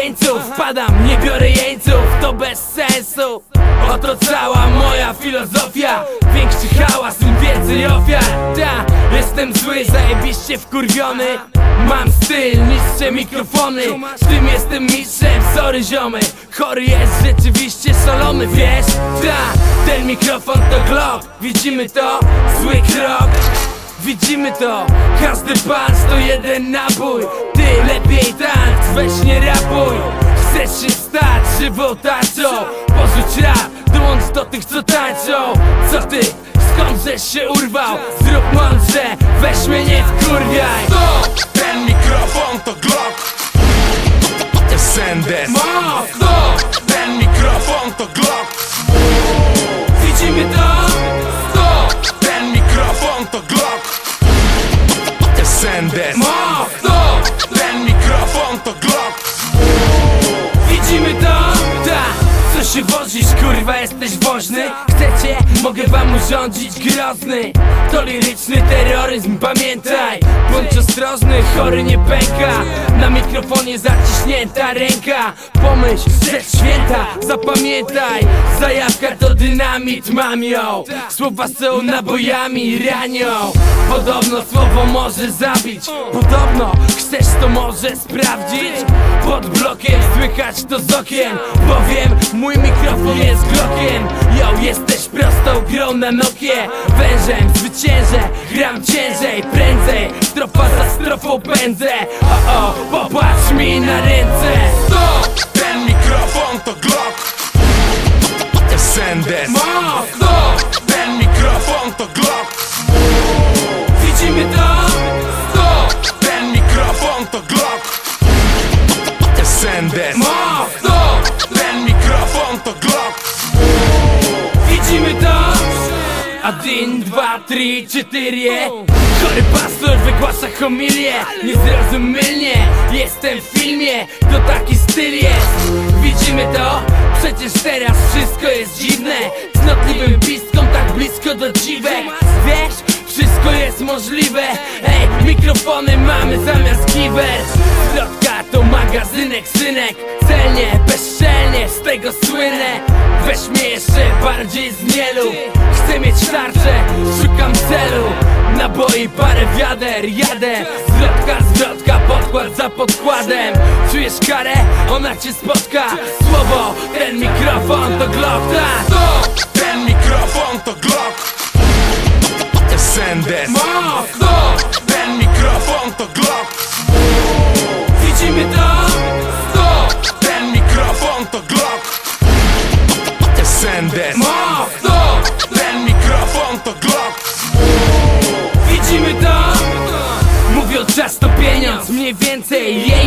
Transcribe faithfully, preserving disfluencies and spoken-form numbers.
jeńców. Wpadam, nie biorę jeńców, to bez sensu. Oto cała moja filozofia. Większy hałas, im więcej ofiar. Ta, jestem zły, zajebiście wkurwiony. Mam styl, niższe mikrofony. W tym jestem mistrzem, sorry ziomy. Chory jest rzeczywiście szalony, wiesz? Ta, ten mikrofon to Glock. Widzimy to? Zły krok. Widzimy to, każdy punch to jeden nabój. Ty lepiej tańcz, weź nie rapuj. Chcesz się stać żywą tarczą, porzuć rap, dołącz do tych co tańczą. Co ty, skąd żeś się urwał? Zrób mądrze, weź mnie nie wkurwiaj. Stop! Ten mikrofon to Glock. Sendes. Stop! Ten mikrofon to Glock. Widzimy to? Stop! Ten mikrofon to Glock. Sendes. Stop! Ten mikrofon to Glock. Widzimy to? Ta. Co się wozisz, kurwa, jesteś woźny? Chcecie? Mogę wam urządzić grozny. To liryczny terroryzm, pamiętaj. Bądź ostrożny, chory nie pęka. Na mikrofonie zaciśnięta ręka. Pomyśl, rzecz święta, zapamiętaj. Zajawka to dynamit, mam ją. Słowa są nabojami, ranią. Podobno słowo może zabić. Podobno chcesz, to może sprawdzić. Pod blokiem słychać to z okien. Bowiem mój mikrofon jest Glockiem. Yo, jesteś prostą grą na Nokię. Wężem zwyciężę, gram ciężej, prędzej. Strofa za strofą pędzę. O, o, popatrz mi na ręce. Stop! Ten mikrofon to Glock. Sendes. Stop! Ten mikrofon to Glock. Widzimy to? Stop! Ten mikrofon to Glock. Sendes. Stop! Ten mikrofon to Glock. Widzimy to? Один, dwa, trzy, cztery. Chory pastor wygłasza homilię. Niezrozumilnie, jestem w filmie. To taki styl jest. Widzimy to? Przecież teraz wszystko jest dziwne. Cnotliwym pistkom tak blisko do dziwek. Wiesz? Wszystko jest możliwe. Ej, mikrofony mamy zamiast kiwer. Środka to magazynek, synek. Celnie, bezczelnie, z tego słynę. Weź mnie jeszcze bardziej z mielu. Chcę mieć tarczę, szukam celu. Naboi, parę wiader, jadę. Zwrotka, zwrotka, podkład za podkładem. Czujesz karę? Ona cię spotka. Słowo, ten mikrofon to Glock. Stop! Ten mikrofon to Glock. Sendes. Stop! Ten mikrofon to Glock. Widzimy to? Stop! Ten mikrofon to Glock. Sendes. Stop! Ten mikrofon to Glock. Widzimy to? Mówią czas to pieniądz, mniej więcej jej